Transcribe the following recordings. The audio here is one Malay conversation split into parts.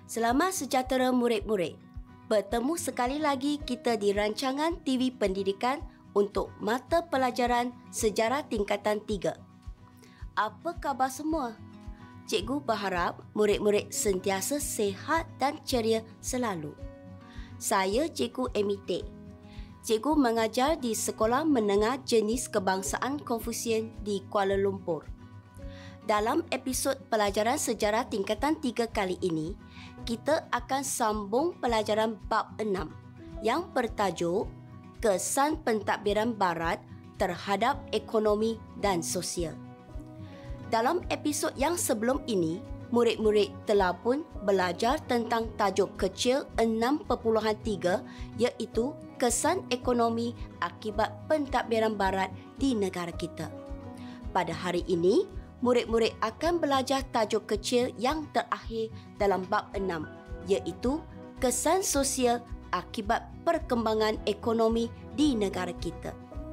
Selamat sejahtera murid-murid. Bertemu sekali lagi kita di rancangan TV Pendidikan untuk mata pelajaran Sejarah Tingkatan 3. Apa khabar semua? Cikgu berharap murid-murid sentiasa sihat dan ceria selalu. Saya Cikgu Emite. Cikgu mengajar di Sekolah Menengah Jenis Kebangsaan Konfusian di Kuala Lumpur. Dalam episod pelajaran sejarah tingkatan 3 kali ini, kita akan sambung pelajaran bab 6 yang bertajuk Kesan Pentadbiran Barat terhadap Ekonomi dan Sosial. Dalam episod yang sebelum ini, murid-murid telah pun belajar tentang tajuk kecil 6.3 iaitu kesan ekonomi akibat pentadbiran barat di negara kita. Pada hari ini, murid-murid akan belajar tajuk kecil yang terakhir dalam bab 6 iaitu kesan sosial akibat perkembangan ekonomi di negara kita.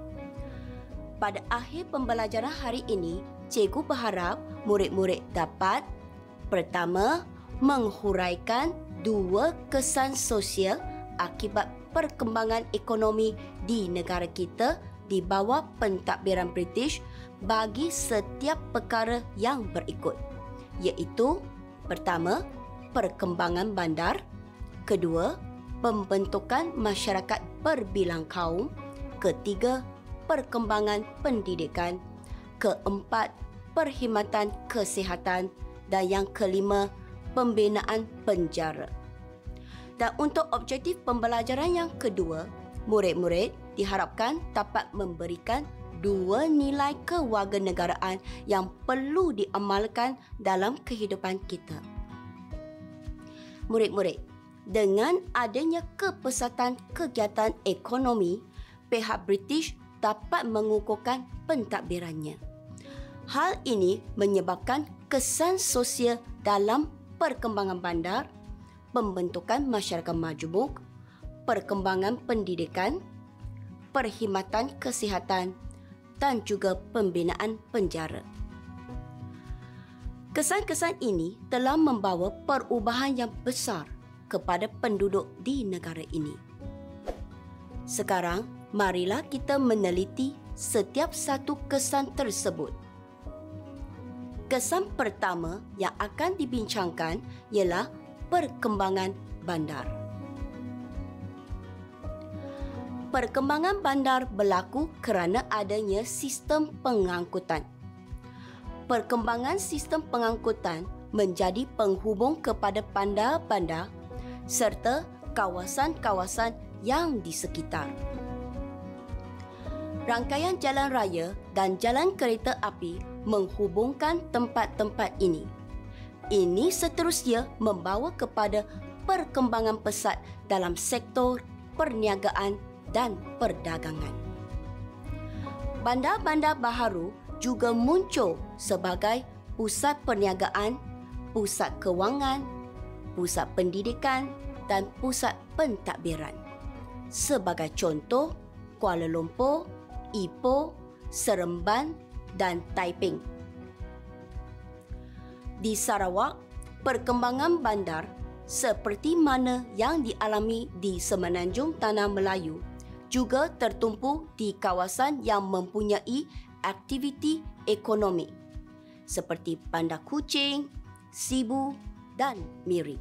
Pada akhir pembelajaran hari ini, cikgu berharap murid-murid dapat pertama, menghuraikan dua kesan sosial akibat perkembangan ekonomi di negara kita di bawah pentadbiran British bagi setiap perkara yang berikut, iaitu pertama, perkembangan bandar, kedua, pembentukan masyarakat berbilang kaum, ketiga, perkembangan pendidikan, keempat, perkhidmatan kesihatan, dan yang kelima, pembinaan penjara. Dan untuk objektif pembelajaran yang kedua, murid-murid diharapkan dapat memberikan dua nilai kewarganegaraan yang perlu diamalkan dalam kehidupan kita. Murid-murid, dengan adanya kepesatan kegiatan ekonomi, pihak British dapat mengukuhkan pentadbirannya. Hal ini menyebabkan kesan sosial dalam perkembangan bandar, pembentukan masyarakat majmuk, perkembangan pendidikan, perkhidmatan kesihatan dan juga pembinaan penjara. Kesan-kesan ini telah membawa perubahan yang besar kepada penduduk di negara ini. Sekarang, marilah kita meneliti setiap satu kesan tersebut. Kesan pertama yang akan dibincangkan ialah perkembangan bandar. Perkembangan bandar berlaku kerana adanya sistem pengangkutan. Perkembangan sistem pengangkutan menjadi penghubung kepada bandar-bandar serta kawasan-kawasan yang di sekitar. Rangkaian jalan raya dan jalan kereta api menghubungkan tempat-tempat ini. Ini seterusnya membawa kepada perkembangan pesat dalam sektor perniagaan dan perdagangan. Bandar-bandar baharu juga muncul sebagai pusat perniagaan, pusat kewangan, pusat pendidikan dan pusat pentadbiran. Sebagai contoh, Kuala Lumpur, Ipoh, Seremban dan Taiping. Di Sarawak, perkembangan bandar seperti mana yang dialami di Semenanjung Tanah Melayu juga tertumpu di kawasan yang mempunyai aktiviti ekonomi seperti Bandar Kuching, Sibu dan Miri.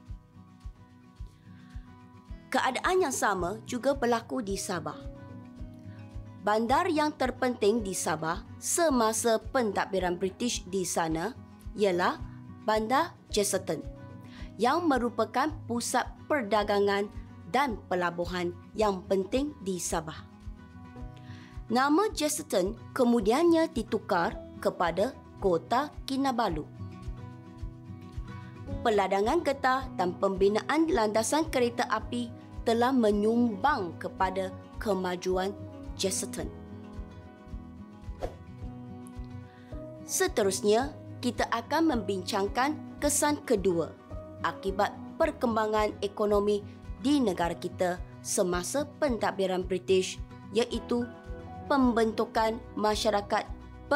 Keadaan yang sama juga berlaku di Sabah. Bandar yang terpenting di Sabah semasa pentadbiran British di sana ialah Bandar Jerseyton yang merupakan pusat perdagangan dan pelabuhan yang penting di Sabah. Nama Jerseyton kemudiannya ditukar kepada Kota Kinabalu. Peladangan getah dan pembinaan landasan kereta api telah menyumbang kepada kemajuan Jerseyton. Seterusnya, kita akan membincangkan kesan kedua akibat perkembangan ekonomi di negara kita semasa pentadbiran British iaitu pembentukan masyarakat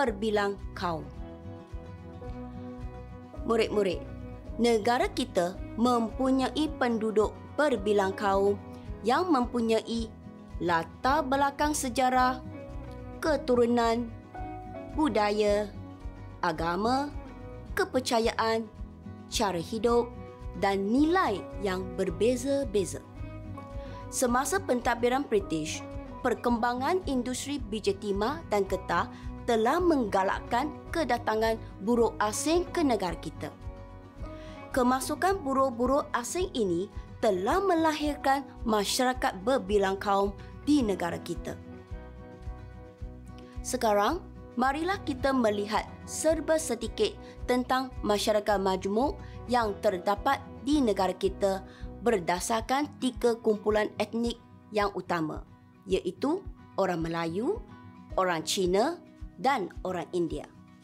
berbilang kaum. Murid-murid, negara kita mempunyai penduduk berbilang kaum yang mempunyai latar belakang sejarah, keturunan, budaya, agama, kepercayaan, cara hidup dan nilai yang berbeza-beza. Semasa pentadbiran British, perkembangan industri biji timah dan getah telah menggalakkan kedatangan buruh asing ke negara kita. Kemasukan buruh-buruh asing ini telah melahirkan masyarakat berbilang kaum di negara kita. Sekarang, marilah kita melihat serba sedikit tentang masyarakat majmuk yang terdapat di negara kita berdasarkan 3 kumpulan etnik yang utama, iaitu orang Melayu, orang Cina dan orang India.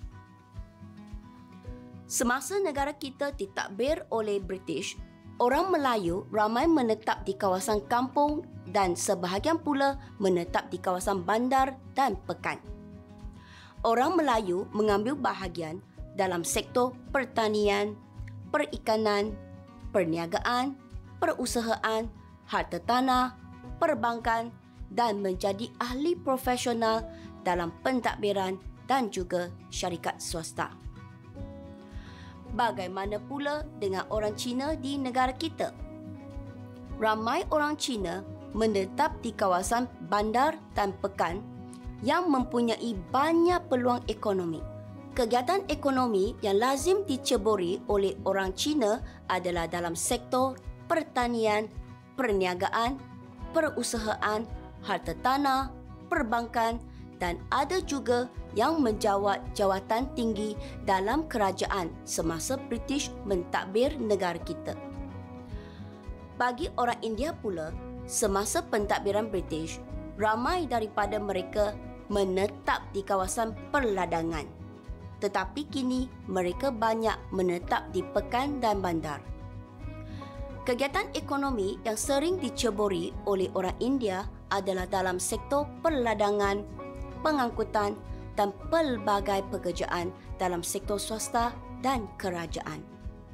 Semasa negara kita ditadbir oleh British, orang Melayu ramai menetap di kawasan kampung dan sebahagian pula menetap di kawasan bandar dan pekan. Orang Melayu mengambil bahagian dalam sektor pertanian, perikanan, perniagaan, perusahaan, harta tanah, perbankan dan menjadi ahli profesional dalam pentadbiran dan juga syarikat swasta. Bagaimana pula dengan orang Cina di negara kita? Ramai orang Cina menetap di kawasan bandar dan pekan yang mempunyai banyak peluang ekonomi. Kegiatan ekonomi yang lazim diceburi oleh orang Cina adalah dalam sektor pertanian, perniagaan, perusahaan, harta tanah, perbankan dan ada juga yang menjawat jawatan tinggi dalam kerajaan semasa British mentadbir negara kita. Bagi orang India pula, semasa pentadbiran British, ramai daripada mereka menetap di kawasan perladangan. Tetapi kini mereka banyak menetap di pekan dan bandar. Kegiatan ekonomi yang sering diceburi oleh orang India adalah dalam sektor perladangan, pengangkutan dan pelbagai pekerjaan dalam sektor swasta dan kerajaan.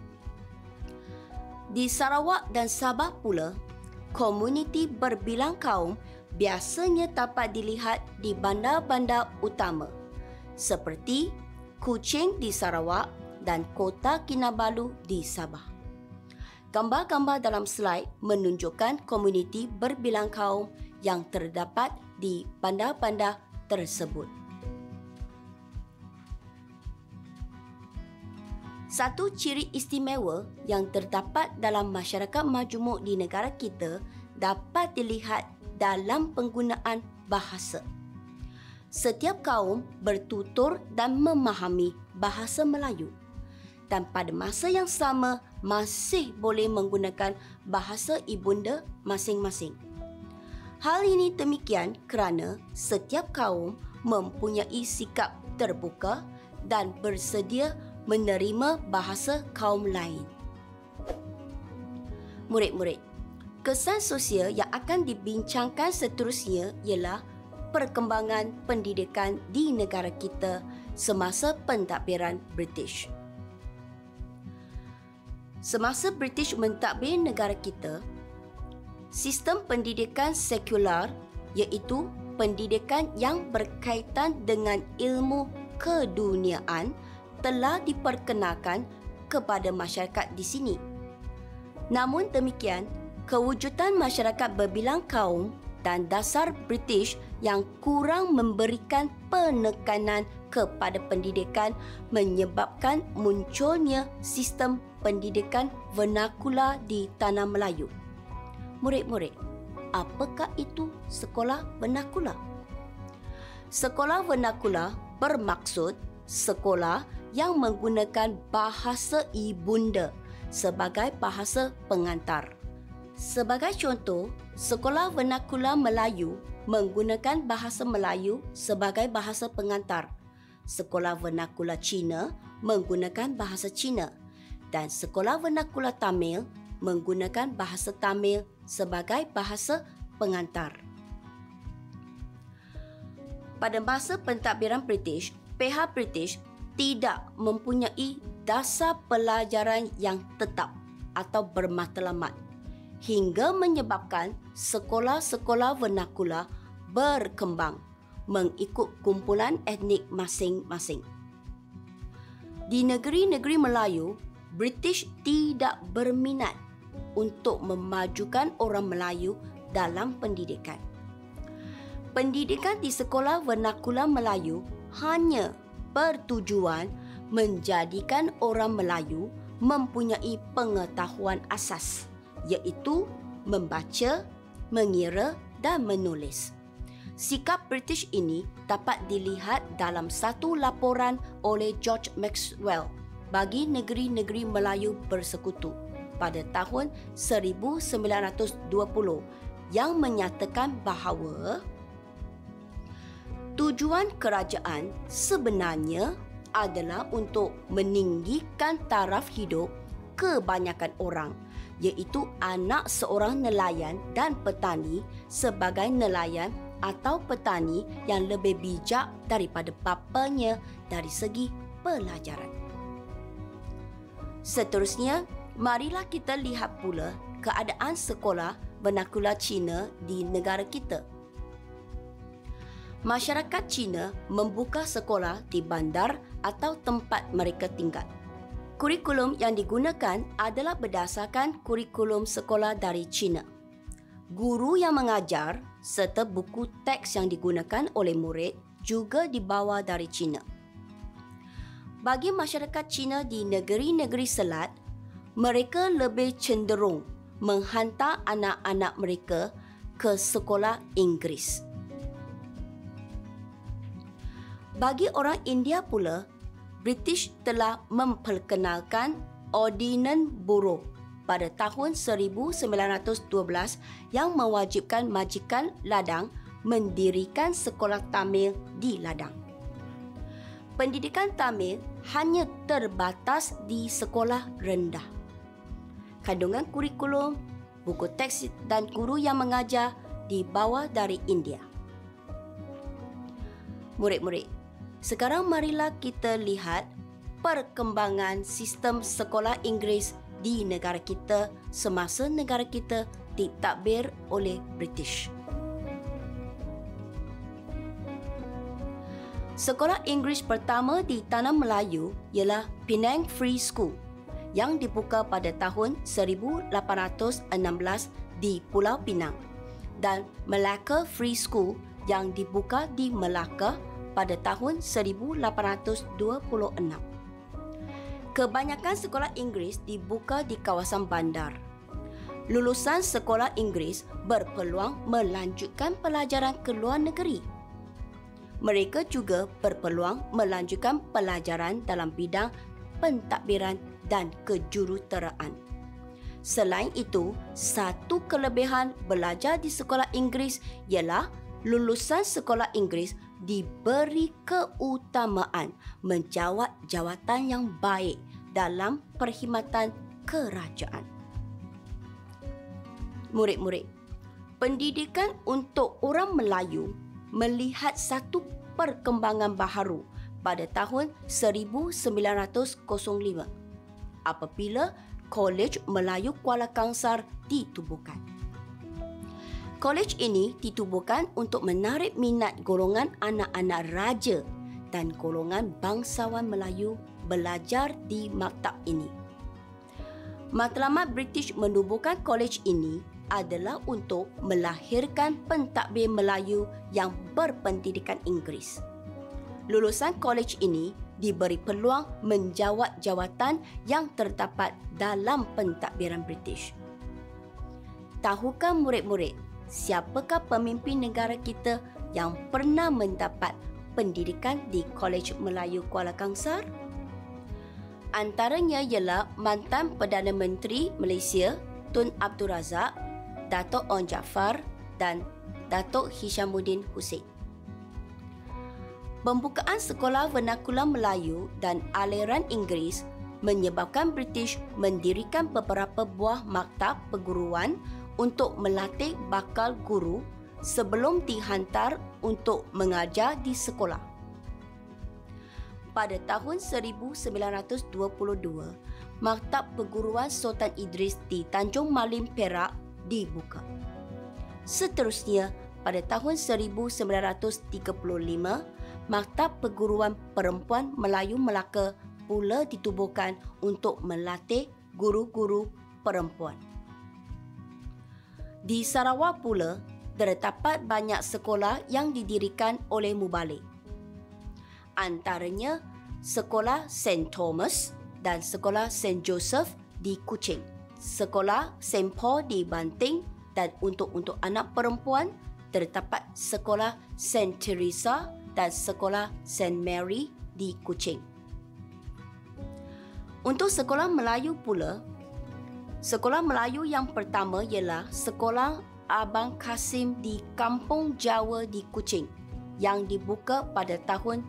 Di Sarawak dan Sabah pula, komuniti berbilang kaum biasanya dapat dilihat di bandar-bandar utama seperti Kuching di Sarawak dan Kota Kinabalu di Sabah. Gambar-gambar dalam slide menunjukkan komuniti berbilang kaum yang terdapat di bandar-bandar tersebut. Satu ciri istimewa yang terdapat dalam masyarakat majmuk di negara kita dapat dilihat dalam penggunaan bahasa. Setiap kaum bertutur dan memahami bahasa Melayu dan pada masa yang sama masih boleh menggunakan bahasa ibunda masing-masing. Hal ini demikian kerana setiap kaum mempunyai sikap terbuka dan bersedia menerima bahasa kaum lain. Murid-murid, kesan sosial yang akan dibincangkan seterusnya ialah perkembangan pendidikan di negara kita semasa pentadbiran British. Semasa British mentadbir negara kita, sistem pendidikan sekular iaitu pendidikan yang berkaitan dengan ilmu keduniaan telah diperkenalkan kepada masyarakat di sini. Namun demikian, kewujudan masyarakat berbilang kaum dan dasar British yang kurang memberikan penekanan kepada pendidikan menyebabkan munculnya sistem pendidikan vernakula di tanah Melayu. Murid-murid, apakah itu sekolah vernakula? Sekolah vernakula bermaksud sekolah yang menggunakan bahasa ibunda sebagai bahasa pengantar. Sebagai contoh, sekolah vernakula Melayu menggunakan bahasa Melayu sebagai bahasa pengantar. Sekolah vernakula Cina menggunakan bahasa Cina dan sekolah vernakula Tamil menggunakan bahasa Tamil sebagai bahasa pengantar. Pada masa pentadbiran British, pihak British tidak mempunyai dasar pelajaran yang tetap atau bermatlamat hingga menyebabkan sekolah-sekolah vernakular berkembang mengikut kumpulan etnik masing-masing. Di negeri-negeri Melayu, British tidak berminat untuk memajukan orang Melayu dalam pendidikan. Pendidikan di sekolah vernakular Melayu hanya bertujuan menjadikan orang Melayu mempunyai pengetahuan asas, iaitu membaca, mengira dan menulis. Sikap British ini dapat dilihat dalam satu laporan oleh George Maxwell bagi negeri-negeri Melayu bersekutu pada tahun 1920 yang menyatakan bahawa tujuan kerajaan sebenarnya adalah untuk meninggikan taraf hidup kebanyakan orang, iaitu anak seorang nelayan dan petani sebagai nelayan atau petani yang lebih bijak daripada bapanya dari segi pelajaran. Seterusnya, marilah kita lihat pula keadaan sekolah vernakular Cina di negara kita. Masyarakat Cina membuka sekolah di bandar atau tempat mereka tinggal. Kurikulum yang digunakan adalah berdasarkan kurikulum sekolah dari Cina. Guru yang mengajar serta buku teks yang digunakan oleh murid juga dibawa dari Cina. Bagi masyarakat Cina di negeri-negeri Selat, mereka lebih cenderung menghantar anak-anak mereka ke sekolah Inggeris. Bagi orang India pula, British telah memperkenalkan Ordinan Buruh pada tahun 1912 yang mewajibkan majikan ladang mendirikan sekolah Tamil di ladang. Pendidikan Tamil hanya terbatas di sekolah rendah. Kandungan kurikulum, buku teks dan guru yang mengajar dibawa dari India. Murid-murid, sekarang marilah kita lihat perkembangan sistem sekolah Inggeris di negara kita semasa negara kita ditadbir oleh British. Sekolah Inggeris pertama di Tanah Melayu ialah Penang Free School yang dibuka pada tahun 1816 di Pulau Pinang dan Melaka Free School yang dibuka di Melaka pada tahun 1826. Kebanyakan sekolah Inggeris dibuka di kawasan bandar. Lulusan sekolah Inggeris berpeluang melanjutkan pelajaran ke luar negeri. Mereka juga berpeluang melanjutkan pelajaran dalam bidang pentadbiran dan kejuruteraan. Selain itu, satu kelebihan belajar di sekolah Inggeris ialah lulusan sekolah Inggeris diberi keutamaan menjawat jawatan yang baik dalam perkhidmatan kerajaan. Murid-murid, pendidikan untuk orang Melayu melihat satu perkembangan baharu pada tahun 1905 apabila Kolej Melayu Kuala Kangsar ditubuhkan. Kolej ini ditubuhkan untuk menarik minat golongan anak-anak raja dan golongan bangsawan Melayu belajar di maktab ini. Matlamat British menubuhkan kolej ini adalah untuk melahirkan pentadbir Melayu yang berpendidikan Inggeris. Lulusan kolej ini diberi peluang menjawat jawatan yang terdapat dalam pentadbiran British. Tahukah murid-murid, siapakah pemimpin negara kita yang pernah mendapat pendidikan di Kolej Melayu Kuala Kangsar? Antaranya ialah mantan Perdana Menteri Malaysia Tun Abdul Razak, Datuk Onn Jaafar dan Datuk Hishamuddin Hussein. Pembukaan sekolah vernakular Melayu dan aliran Inggeris menyebabkan British mendirikan beberapa buah maktab perguruan untuk melatih bakal guru sebelum dihantar untuk mengajar di sekolah. Pada tahun 1922, Maktab Perguruan Sultan Idris di Tanjung Malim, Perak dibuka. Seterusnya, pada tahun 1935, Maktab Perguruan Perempuan Melayu Melaka pula ditubuhkan untuk melatih guru-guru perempuan. Di Sarawak pula, terdapat banyak sekolah yang didirikan oleh mubalik. Antaranya Sekolah St. Thomas dan Sekolah St. Joseph di Kuching, Sekolah St. Paul di Banting, dan untuk anak perempuan terdapat Sekolah St. Teresa dan Sekolah St. Mary di Kuching. Untuk sekolah Melayu pula, sekolah Melayu yang pertama ialah Sekolah Abang Kasim di Kampung Jawa di Kuching yang dibuka pada tahun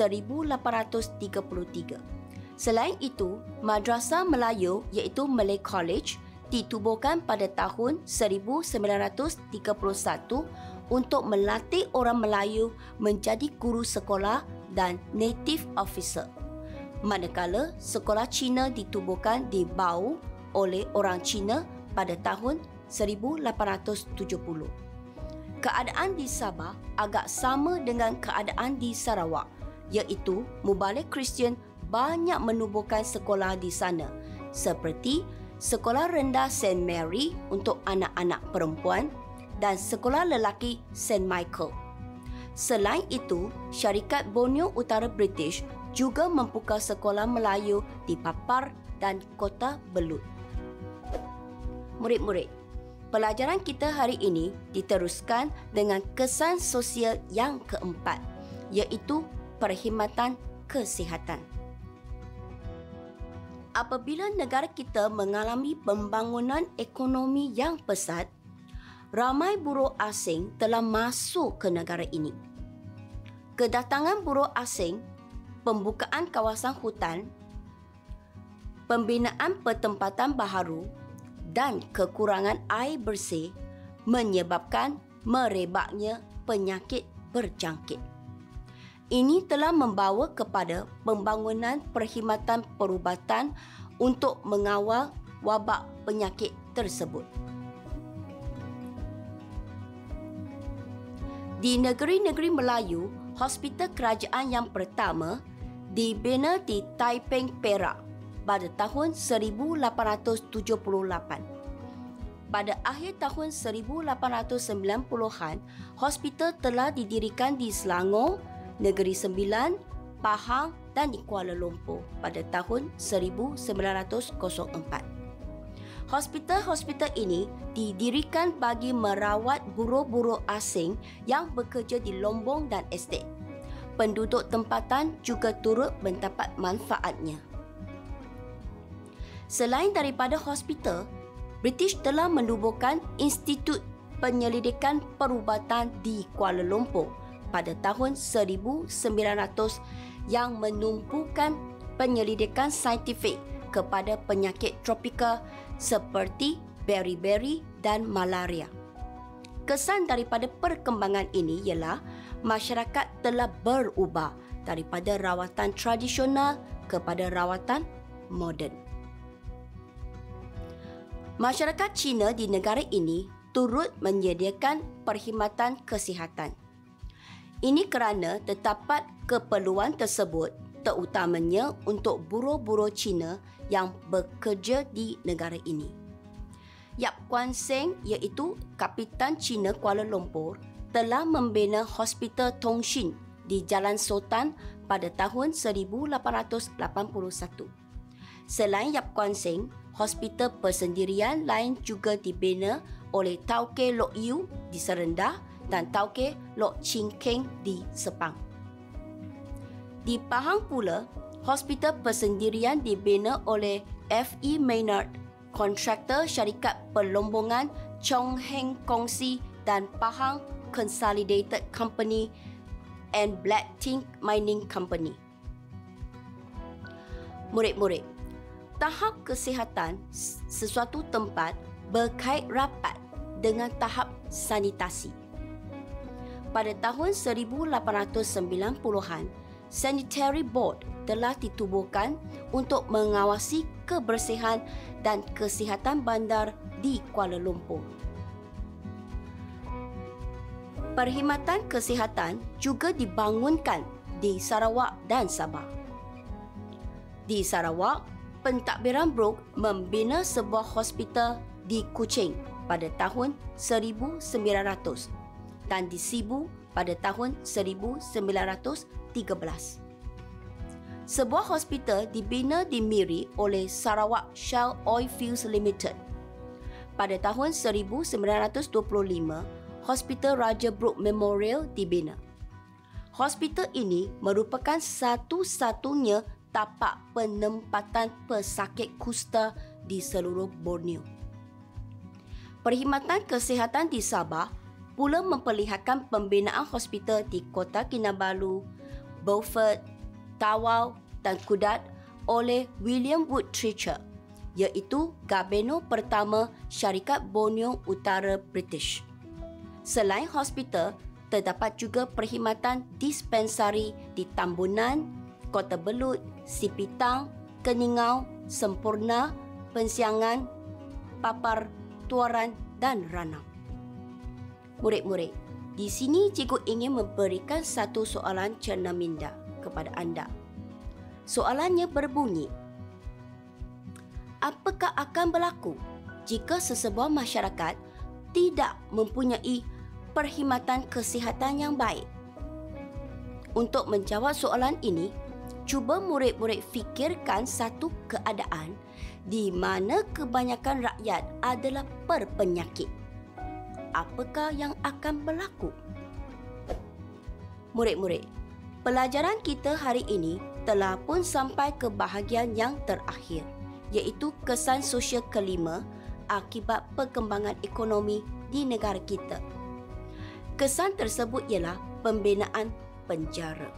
1833. Selain itu, Madrasah Melayu iaitu Malay College ditubuhkan pada tahun 1931 untuk melatih orang Melayu menjadi guru sekolah dan native officer. Manakala sekolah Cina ditubuhkan di Bau oleh orang Cina pada tahun 1870. Keadaan di Sabah agak sama dengan keadaan di Sarawak, iaitu mubalik Kristian banyak menubuhkan sekolah di sana, seperti Sekolah Rendah St. Mary untuk anak-anak perempuan dan Sekolah Lelaki St. Michael. Selain itu, Syarikat Borneo Utara British juga membuka sekolah Melayu di Papar dan Kota Belud. Murid-murid, pelajaran kita hari ini diteruskan dengan kesan sosial yang keempat, iaitu perkhidmatan kesihatan. Apabila negara kita mengalami pembangunan ekonomi yang pesat, ramai buruh asing telah masuk ke negara ini. Kedatangan buruh asing, pembukaan kawasan hutan, pembinaan pertempatan baharu dan kekurangan air bersih menyebabkan merebaknya penyakit berjangkit. Ini telah membawa kepada pembangunan perkhidmatan perubatan untuk mengawal wabak penyakit tersebut. Di negeri-negeri Melayu, hospital kerajaan yang pertama dibina di Taiping, Perak pada tahun 1878. Pada akhir tahun 1890-an, hospital telah didirikan di Selangor, Negeri Sembilan, Pahang dan di Kuala Lumpur pada tahun 1904. Hospital-hospital ini didirikan bagi merawat buruh-buruh asing yang bekerja di lombong dan estet. Penduduk tempatan juga turut mendapat manfaatnya. Selain daripada hospital, British telah menubuhkan Institut Penyelidikan Perubatan di Kuala Lumpur pada tahun 1900 yang menumpukan penyelidikan saintifik kepada penyakit tropika seperti beri-beri dan malaria. Kesan daripada perkembangan ini ialah masyarakat telah berubah daripada rawatan tradisional kepada rawatan moden. Masyarakat Cina di negara ini turut menyediakan perkhidmatan kesihatan. Ini kerana terdapat keperluan tersebut terutamanya untuk buruh-buruh Cina yang bekerja di negara ini. Yap Kuan Seng iaitu Kapitan Cina Kuala Lumpur telah membina Hospital Tongshin di Jalan Sultan pada tahun 1881. Selain Yap Kuan Seng, hospital persendirian lain juga dibina oleh Tauke Lok Yu di Serendah dan Tauke Lok Ching Keng di Sepang. Di Pahang pula, hospital persendirian dibina oleh F.E. Maynard, kontraktor syarikat perlombongan Chong Heng Kongsi dan Pahang Consolidated Company and Black Tink Mining Company. Murid-murid, tahap kesihatan sesuatu tempat berkait rapat dengan tahap sanitasi. Pada tahun 1890-an, Sanitary Board telah ditubuhkan untuk mengawasi kebersihan dan kesihatan bandar di Kuala Lumpur. Perkhidmatan kesihatan juga dibangunkan di Sarawak dan Sabah. Di Sarawak, pentadbiran Brooke membina sebuah hospital di Kuching pada tahun 1900 dan di Sibu pada tahun 1913. Sebuah hospital dibina di Miri oleh Sarawak Shell Oilfields Limited. Pada tahun 1925, Hospital Raja Brooke Memorial dibina. Hospital ini merupakan satu-satunya tapak penempatan pesakit kusta di seluruh Borneo. Perkhidmatan kesihatan di Sabah pula memperlihatkan pembinaan hospital di Kota Kinabalu, Beaufort, Tawau dan Kudat oleh William Wood Treacher, iaitu Gabeno pertama Syarikat Borneo Utara British. Selain hospital, terdapat juga perkhidmatan dispensari di Tambunan, Kota Belud, Sipitang, Keningau, Sempurna, Pensiangan, Papar, Tuaran dan Ranau. Murid-murid, di sini cikgu ingin memberikan satu soalan cerna minda kepada anda. Soalannya berbunyi, apakah akan berlaku jika sesebuah masyarakat tidak mempunyai perkhidmatan kesihatan yang baik? Untuk menjawab soalan ini, cuba murid-murid fikirkan satu keadaan di mana kebanyakan rakyat adalah berpenyakit. Apakah yang akan berlaku? Murid-murid, pelajaran kita hari ini telah pun sampai ke bahagian yang terakhir, iaitu kesan sosial kelima akibat perkembangan ekonomi di negara kita. Kesan tersebut ialah pembinaan penjara.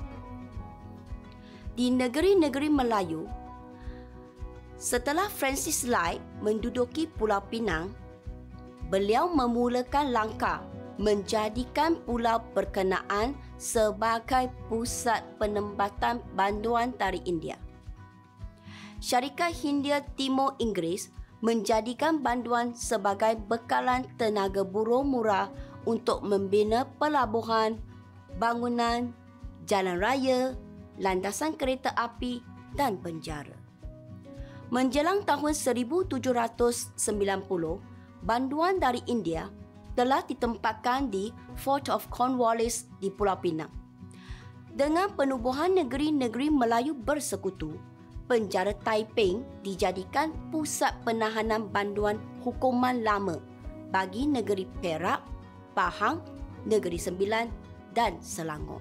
Di negeri-negeri Melayu, setelah Francis Light menduduki Pulau Pinang, beliau memulakan langkah menjadikan pulau berkenaan sebagai pusat penempatan bantuan dari India. Syarikat Hindia Timur Inggeris menjadikan bantuan sebagai bekalan tenaga buruh murah untuk membina pelabuhan, bangunan, jalan raya, landasan kereta api dan penjara. Menjelang tahun 1790, bantuan dari India telah ditempatkan di Fort of Cornwallis di Pulau Pinang. Dengan penubuhan negeri-negeri Melayu bersekutu, penjara Taiping dijadikan pusat penahanan bantuan hukuman lama bagi negeri Perak, Pahang, Negeri Sembilan dan Selangor.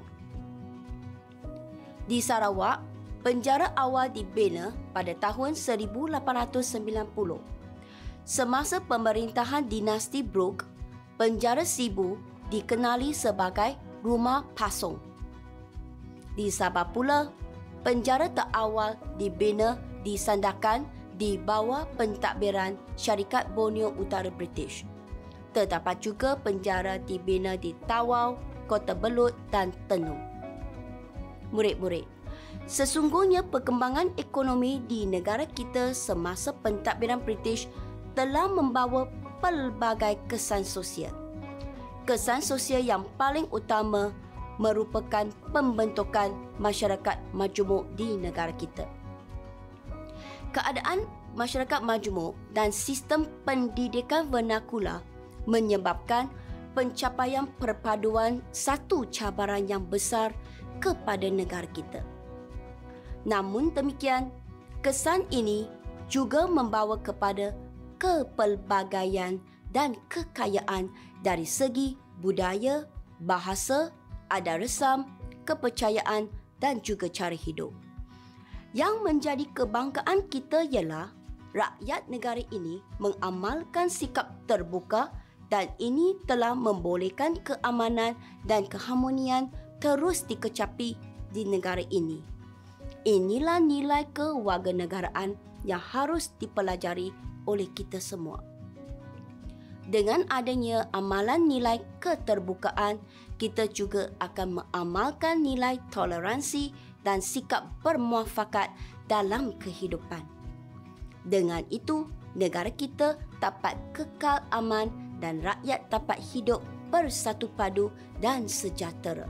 Di Sarawak, penjara awal dibina pada tahun 1890. Semasa pemerintahan dinasti Brooke, penjara Sibu dikenali sebagai Rumah Pasong. Di Sabah pula, penjara terawal dibina di Sandakan di bawah pentadbiran Syarikat Borneo Utara British. Terdapat juga penjara dibina di Tawau, Kota Belud dan Tenung. Murid-murid, sesungguhnya perkembangan ekonomi di negara kita semasa pentadbiran British telah membawa pelbagai kesan sosial. Kesan sosial yang paling utama merupakan pembentukan masyarakat majmuk di negara kita. Keadaan masyarakat majmuk dan sistem pendidikan vernakula menyebabkan pencapaian perpaduan satu cabaran yang besar kepada negara kita. Namun demikian, kesan ini juga membawa kepada kepelbagaian dan kekayaan dari segi budaya, bahasa, adat resam, kepercayaan dan juga cara hidup. Yang menjadi kebanggaan kita ialah rakyat negara ini mengamalkan sikap terbuka dan ini telah membolehkan keamanan dan keharmonian terus dikecapi di negara ini. Inilah nilai kewarganegaraan yang harus dipelajari oleh kita semua. Dengan adanya amalan nilai keterbukaan, kita juga akan mengamalkan nilai toleransi dan sikap bermuafakat dalam kehidupan. Dengan itu, negara kita dapat kekal aman dan rakyat dapat hidup bersatu padu dan sejahtera.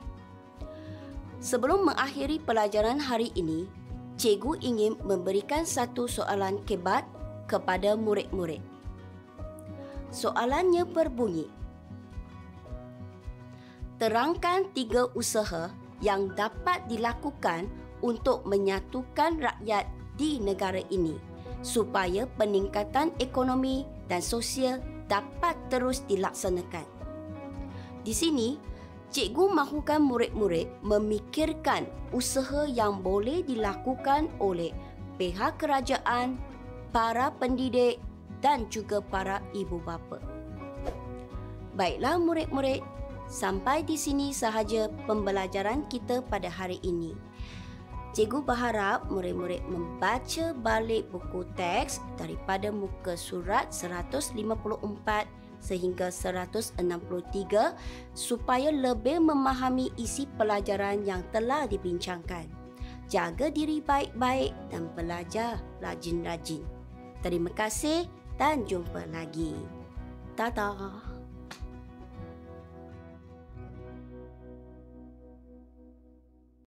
Sebelum mengakhiri pelajaran hari ini, cikgu ingin memberikan satu soalan kebat kepada murid-murid. Soalannya berbunyi, terangkan 3 usaha yang dapat dilakukan untuk menyatukan rakyat di negara ini supaya peningkatan ekonomi dan sosial dapat terus dilaksanakan. Di sini, cikgu mahukan murid-murid memikirkan usaha yang boleh dilakukan oleh pihak kerajaan, para pendidik dan juga para ibu bapa. Baiklah murid-murid, sampai di sini sahaja pembelajaran kita pada hari ini. Cikgu berharap murid-murid membaca balik buku teks daripada muka surat 154 sehingga 163 supaya lebih memahami isi pelajaran yang telah dibincangkan. Jaga diri baik-baik dan belajar rajin-rajin. Terima kasih dan jumpa lagi. Dadah.